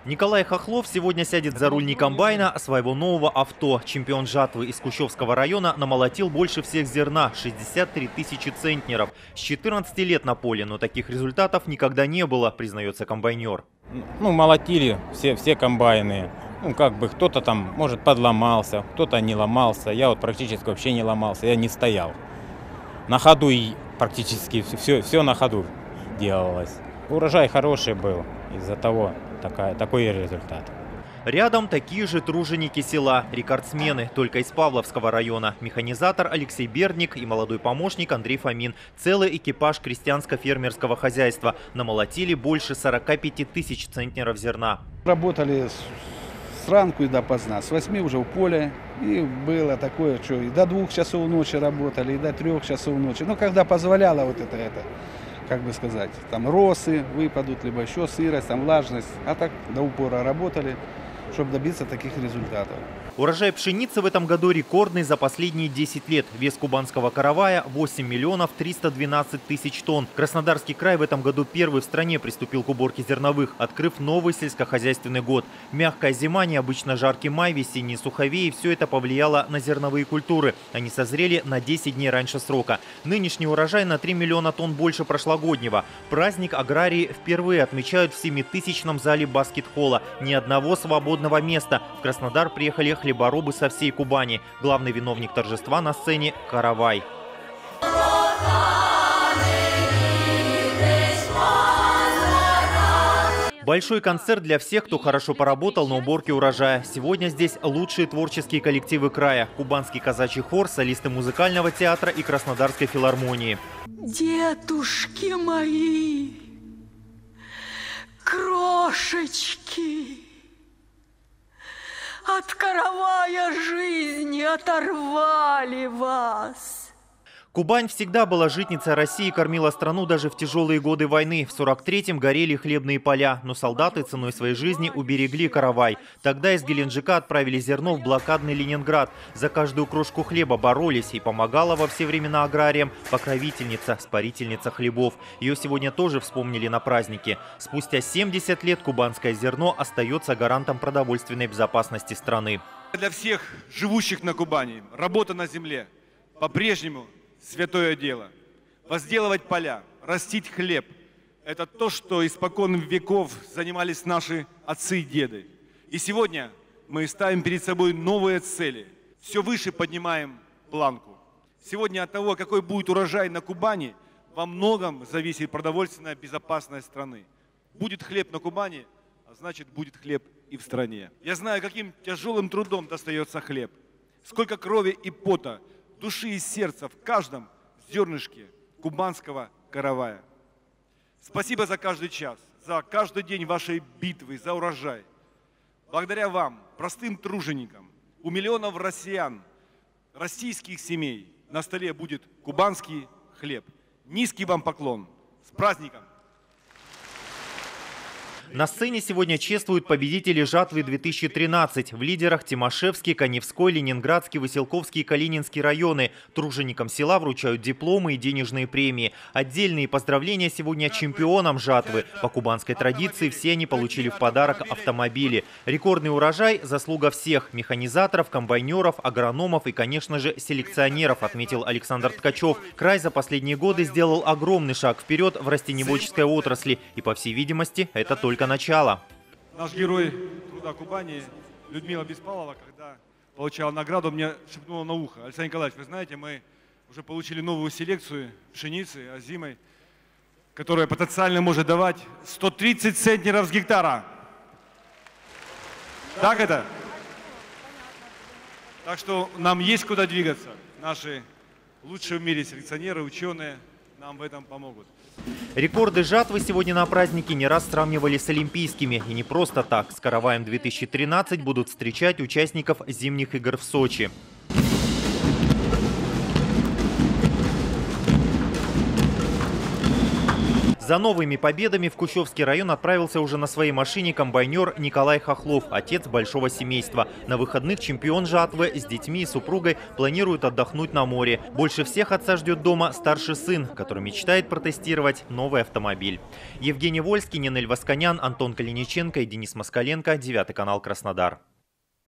Николай Хохлов сегодня сядет за руль не комбайна, а своего нового авто. Чемпион жатвы из Кущевского района намолотил больше всех зерна – 63 тысячи центнеров. С 14 лет на поле, но таких результатов никогда не было, признается комбайнер. Молотили все комбайны. Кто-то там, может, подломался, кто-то не ломался. Я практически вообще не ломался, я не стоял. На ходу и практически все на ходу делалось. Урожай хороший был, из-за того такой результат. Рядом такие же труженики села, рекордсмены, только из Павловского района. Механизатор Алексей Бердник и молодой помощник Андрей Фомин. Целый экипаж крестьянско-фермерского хозяйства намолотили больше 45 тысяч центнеров зерна. Работали с ранку и допоздна, с 8 уже в поле. И было такое, что и до 2 часов ночи работали, и до 3 часов ночи. Когда позволяло там росы выпадут, либо еще сырость, там влажность. А так до упора работали, чтобы добиться таких результатов. Урожай пшеницы в этом году рекордный за последние 10 лет. Вес кубанского каравая – 8 миллионов 312 тысяч тонн. Краснодарский край в этом году первый в стране приступил к уборке зерновых, открыв новый сельскохозяйственный год. Мягкая зима, необычно жаркий май, весенние суховеи – все это повлияло на зерновые культуры. Они созрели на 10 дней раньше срока. Нынешний урожай на 3 миллиона тонн больше прошлогоднего. Праздник аграрии впервые отмечают в 7-тысячном зале баскет-холла. Ни одного свободного места. В Краснодар приехали хлеборобы со всей Кубани. Главный виновник торжества на сцене – каравай. Большой концерт для всех, кто хорошо поработал на уборке урожая. Сегодня здесь лучшие творческие коллективы края. Кубанский казачий хор, солисты музыкального театра и Краснодарской филармонии. Дедушки мои, крошечки, от каравая жизни оторвали вас. Кубань всегда была житницей России и кормила страну даже в тяжелые годы войны. В 43-м горели хлебные поля, но солдаты ценой своей жизни уберегли каравай. Тогда из Геленджика отправили зерно в блокадный Ленинград. За каждую крошку хлеба боролись и помогала во все времена аграриям покровительница, спарительница хлебов. Ее сегодня тоже вспомнили на празднике. Спустя 70 лет кубанское зерно остается гарантом продовольственной безопасности страны. Для всех живущих на Кубани работа на земле по-прежнему святое дело. Возделывать поля, растить хлеб – это то, что испокон веков занимались наши отцы и деды. И сегодня мы ставим перед собой новые цели. Все выше поднимаем планку. Сегодня от того, какой будет урожай на Кубани, во многом зависит продовольственная безопасность страны. Будет хлеб на Кубани, а значит будет хлеб и в стране. Я знаю, каким тяжелым трудом достается хлеб. Сколько крови и пота, души и сердца в каждом зернышке кубанского каравая. Спасибо за каждый час, за каждый день вашей битвы, за урожай. Благодаря вам, простым труженикам, у миллионов россиян, российских семей на столе будет кубанский хлеб. Низкий вам поклон. С праздником! На сцене сегодня чествуют победителей жатвы 2013. В лидерах Тимошевский, Каневской, Ленинградский, Василковский и Калининский районы. Труженикам села вручают дипломы и денежные премии. Отдельные поздравления сегодня чемпионам жатвы. По кубанской традиции все они получили в подарок автомобили. Рекордный урожай – заслуга всех – механизаторов, комбайнеров, агрономов и, конечно же, селекционеров, отметил Александр Ткачев. Край за последние годы сделал огромный шаг вперед в растениеводческой отрасли. И, по всей видимости, это только начало. Наш герой труда Кубани Людмила Беспалова, когда получала награду, мне шепнула на ухо: Александр Николаевич, вы знаете, мы уже получили новую селекцию пшеницы озимой, которая потенциально может давать 130 центнеров с гектара. Так это? Так что нам есть куда двигаться. Наши лучшие в мире селекционеры, ученые нам в этом помогут. Рекорды жатвы сегодня на празднике не раз сравнивали с олимпийскими. И не просто так. С караваем 2013 будут встречать участников зимних игр в Сочи. За новыми победами в Кущевский район отправился уже на своей машине комбайнер Николай Хохлов, отец большого семейства. На выходных чемпион жатвы с детьми и супругой планирует отдохнуть на море. Больше всех отца ждет дома старший сын, который мечтает протестировать новый автомобиль. Евгений Вольский, Нинель Восконян, Антон Калиниченко и Денис Москаленко. 9 канал, Краснодар.